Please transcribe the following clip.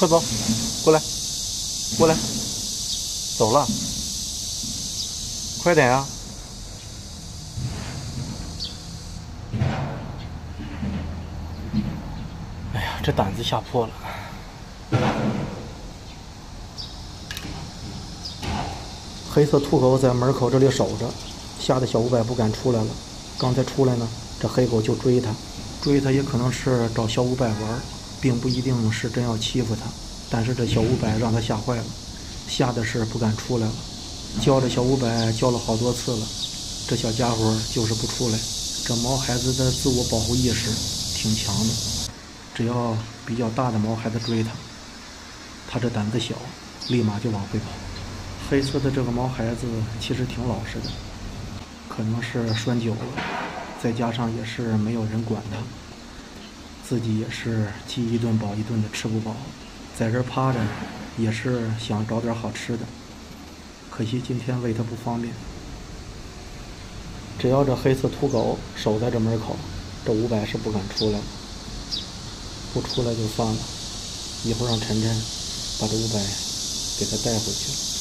快走，过来，过来，走了，快点啊！哎呀，这胆子吓破了。黑色兔狗在门口这里守着，吓得小五百不敢出来了。刚才出来呢，这黑狗就追他，追他也可能是找小五百玩，并不一定是真要欺负他。但是这小五百让他吓坏了，吓得是不敢出来了。叫这小五百叫了好多次了，这小家伙就是不出来。这毛孩子的自我保护意识挺强的，只要比较大的毛孩子追他，他这胆子小，立马就往回跑。黑色的这个毛孩子其实挺老实的，可能是拴久了，再加上也是没有人管他，自己也是饥一顿饱一顿的吃不饱，在这趴着也是想找点好吃的，可惜今天喂它不方便。只要这黑色土狗守在这门口，这五百是不敢出来了。不出来就算了，一会儿让晨晨把这五百给他带回去了。